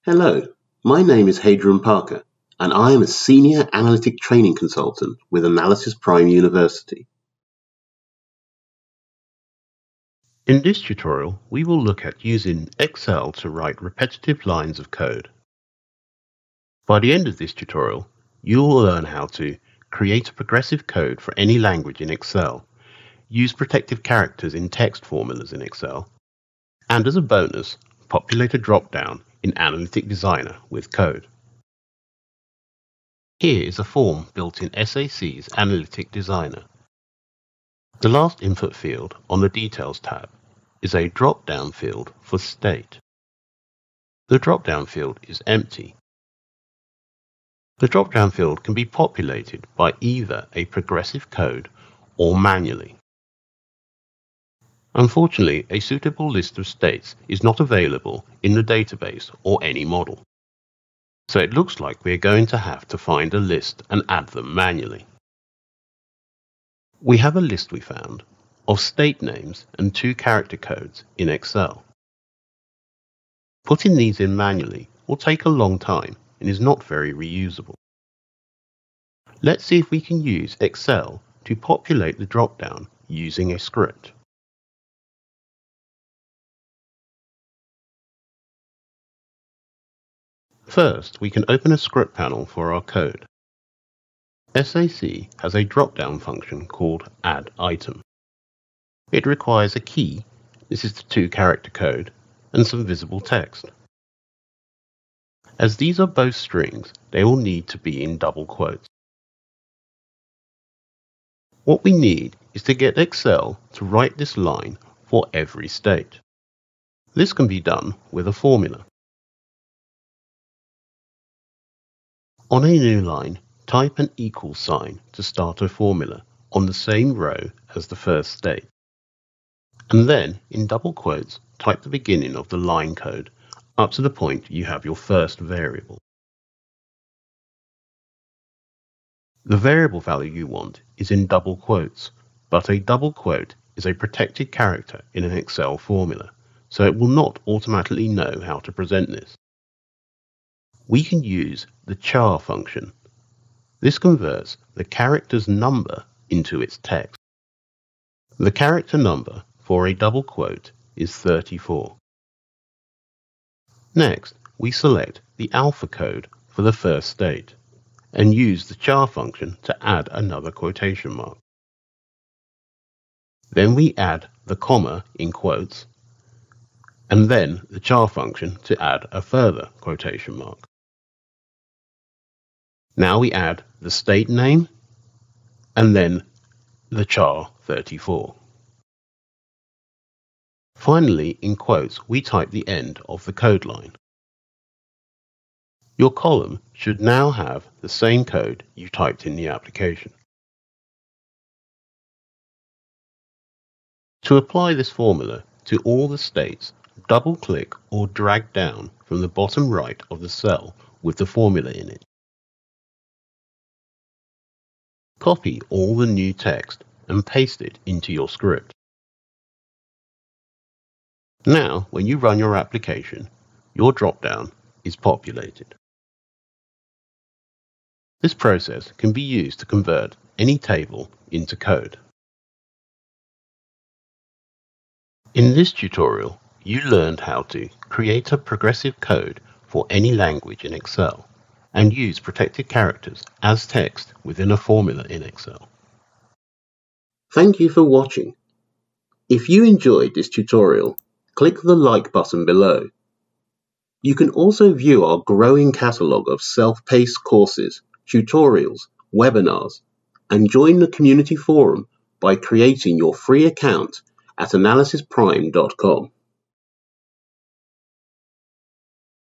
Hello, my name is Hadrian Parker, and I am a Senior Analytic Training Consultant with Analysis Prime University. In this tutorial, we will look at using Excel to write repetitive lines of code. By the end of this tutorial, you will learn how to create a progressive code for any language in Excel, use protective characters in text formulas in Excel, and as a bonus, populate a drop-down in Analytic Designer with code. Here is a form built in SAC's Analytic Designer. The last input field on the Details tab is a drop-down field for state. The drop-down field is empty. The drop-down field can be populated by either a progressive code or manually. Unfortunately, a suitable list of states is not available in the database or any model. So it looks like we're going to have to find a list and add them manually. We have a list we found of state names and 2 character codes in Excel. Putting these in manually will take a long time and is not very reusable. Let's see if we can use Excel to populate the drop-down using a script. First, we can open a script panel for our code. SAC has a drop-down function called Add Item. It requires a key, this is the 2 character code, and some visible text. As these are both strings, they will need to be in double quotes. What we need is to get Excel to write this line for every state. This can be done with a formula. On a new line, type an equal sign to start a formula on the same row as the first state. And then, in double quotes, type the beginning of the line code up to the point you have your first variable. The variable value you want is in double quotes, but a double quote is a protected character in an Excel formula, so it will not automatically know how to present this. We can use the char function. This converts the character's number into its text. The character number for a double quote is 34. Next, we select the alpha code for the first state and use the char function to add another quotation mark. Then we add the comma in quotes and then the char function to add a further quotation mark. Now we add the state name and then the char 34. Finally, in quotes, we type the end of the code line. Your column should now have the same code you typed in the application. To apply this formula to all the states, double-click or drag down from the bottom right of the cell with the formula in it. Copy all the new text and paste it into your script. Now, when you run your application, your drop-down is populated. This process can be used to convert any table into code. In this tutorial, you learned how to create a progressive code for any language in Excel and use protected characters as text within a formula in Excel. Thank you for watching. If you enjoyed this tutorial, click the like button below. You can also view our growing catalogue of self-paced courses, tutorials, webinars, and join the community forum by creating your free account at analysisprime.com.